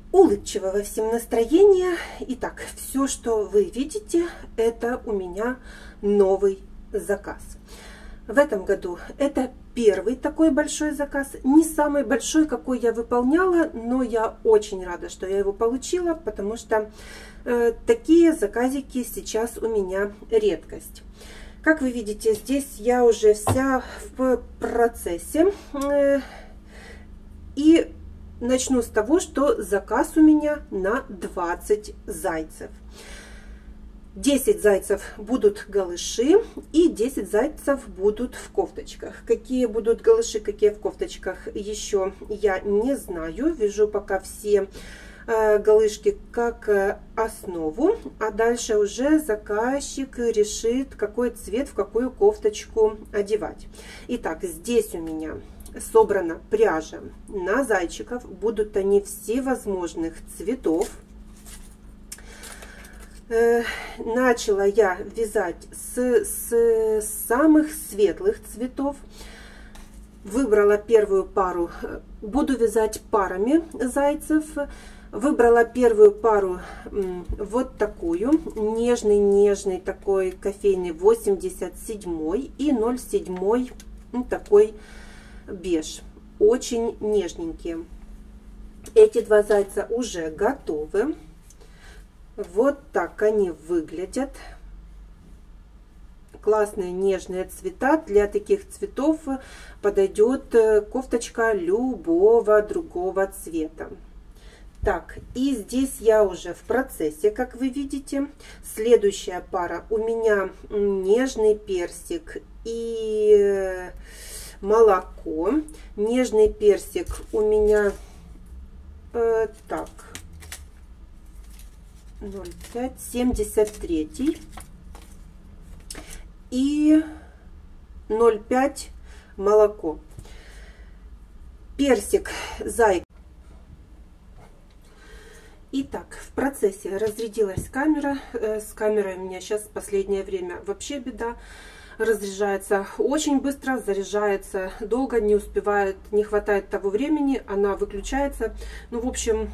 Улыбчивого всем настроения. Итак, все, что вы видите, это у меня новый заказ. В этом году это первый такой большой заказ. Не самый большой, какой я выполняла, но я очень рада, что я его получила, потому что такие заказики сейчас у меня редкость. Как вы видите, здесь я уже вся в процессе. И начну с того, что заказ у меня на 20 зайцев. 10 зайцев будут голыши и 10 зайцев будут в кофточках. Какие будут голыши, какие в кофточках, еще я не знаю. Вяжу пока все голышки как основу, а дальше уже заказчик решит, какой цвет в какую кофточку одевать. Итак, здесь у меня собрана пряжа на зайчиков. Будут они всевозможных цветов. Начала я вязать с самых светлых цветов. Выбрала первую пару. Буду вязать парами зайцев. Выбрала первую пару вот такую. Нежный такой кофейный 87 и 07 такой беж. Очень нежненькие. Эти два зайца уже готовы. Вот так они выглядят. Классные нежные цвета. Для таких цветов подойдет кофточка любого другого цвета. Так, и здесь я уже в процессе, как вы видите. Следующая пара у меня нежный персик и молоко. Нежный персик у меня так 0,5 73 и 0,5 молоко. Персик зайка. Итак, в процессе разрядилась камера. С камерой у меня сейчас в последнее время вообще беда. Разряжается очень быстро, заряжается долго, не успевает, не хватает того времени, она выключается. Ну, в общем,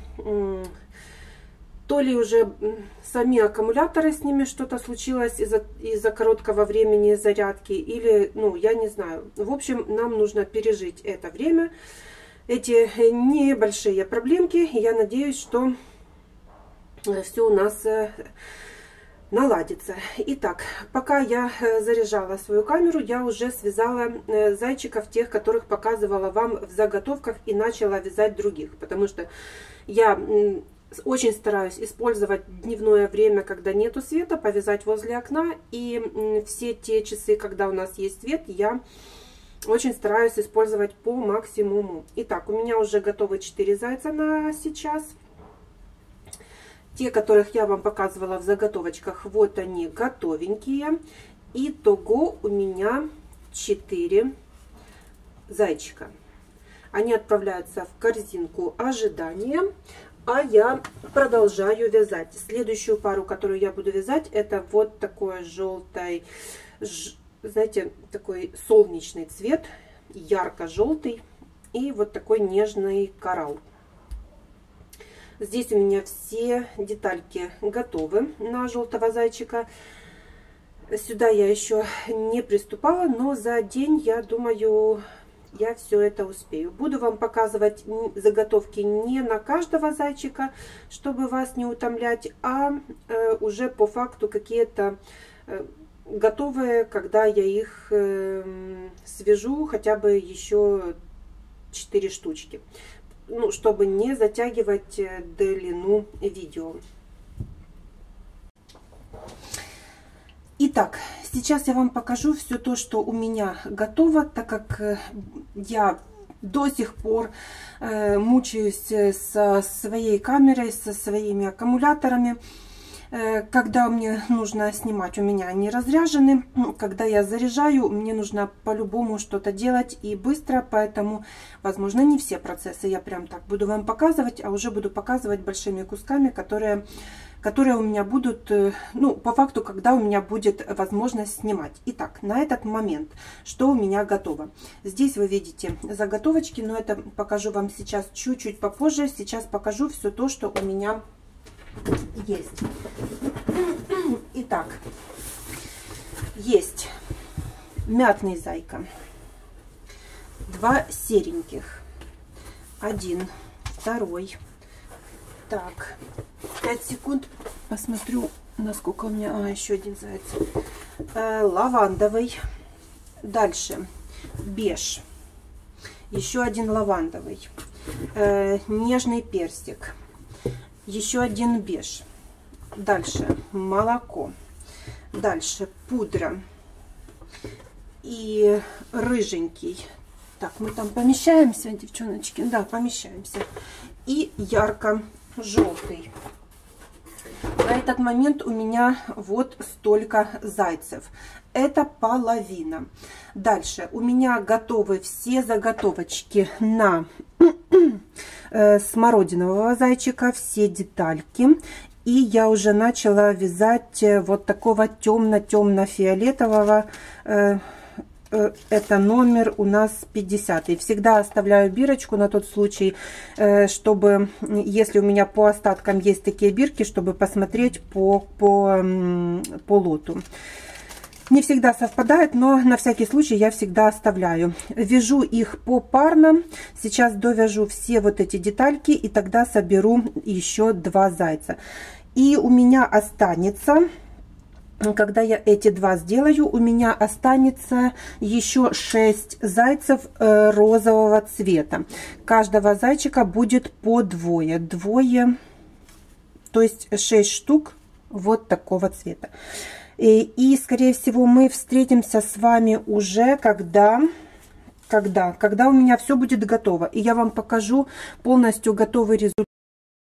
то ли уже сами аккумуляторы, с ними что-то случилось из-за короткого времени зарядки, или, ну, я не знаю. В общем, нам нужно пережить это время, эти небольшие проблемки. Я надеюсь, что все у нас наладится. Итак, пока я заряжала свою камеру, я уже связала зайчиков, тех, которых показывала вам в заготовках, и начала вязать других, потому что я очень стараюсь использовать дневное время, когда нету света, повязать возле окна, и все те часы, когда у нас есть свет, я очень стараюсь использовать по максимуму. Итак, у меня уже готовы 4 зайца на сейчас. Те, которых я вам показывала в заготовочках, вот они готовенькие. Итого у меня 4 зайчика. Они отправляются в корзинку ожидания, а я продолжаю вязать. Следующую пару, которую я буду вязать, это вот такой желтый, знаете, такой солнечный цвет, ярко-желтый, и вот такой нежный коралл. Здесь у меня все детальки готовы на желтого зайчика. Сюда я еще не приступала, но за день, я думаю, я все это успею. Буду вам показывать заготовки не на каждого зайчика, чтобы вас не утомлять, а уже по факту какие-то готовые, когда я их свяжу, хотя бы еще 4 штучки. Ну, чтобы не затягивать длину видео. Итак, сейчас я вам покажу все то, что у меня готово, так как я до сих пор мучаюсь со своей камерой, со своими аккумуляторами. Когда мне нужно снимать, у меня они разряжены. Когда я заряжаю, мне нужно по-любому что-то делать и быстро, поэтому, возможно, не все процессы я прям так буду вам показывать, а уже буду показывать большими кусками, которые у меня будут, ну, по факту, когда у меня будет возможность снимать. Итак, на этот момент, что у меня готово? Здесь вы видите заготовочки, но это покажу вам сейчас чуть-чуть попозже. Сейчас покажу все то, что у меня есть. Итак, есть мятный зайка, 2 сереньких, 1, 2. Так, 5 секунд, посмотрю, насколько у меня... еще один заяц. Лавандовый. Дальше беж. Еще один лавандовый. Нежный персик. Еще один беж. Дальше молоко. Дальше пудра. И рыженький. Так, мы там помещаемся, девчоночки? Да, помещаемся. И ярко-желтый. На этот момент у меня вот столько зайцев. Это половина. Дальше у меня готовы все заготовочки на смородинового зайчика, все детальки. И я уже начала вязать вот такого темно-темно-фиолетового. Это номер у нас 50. И всегда оставляю бирочку на тот случай, чтобы, если у меня по остаткам есть такие бирки, чтобы посмотреть по лоту. Не всегда совпадает, но на всякий случай я всегда оставляю. Вяжу их попарно. Сейчас довяжу все вот эти детальки, и тогда соберу еще 2 зайца. И у меня останется... Когда я эти 2 сделаю, у меня останется еще 6 зайцев розового цвета. Каждого зайчика будет по 2, то есть 6 штук вот такого цвета. И скорее всего мы встретимся с вами уже когда у меня все будет готово, и я вам покажу полностью готовый результат.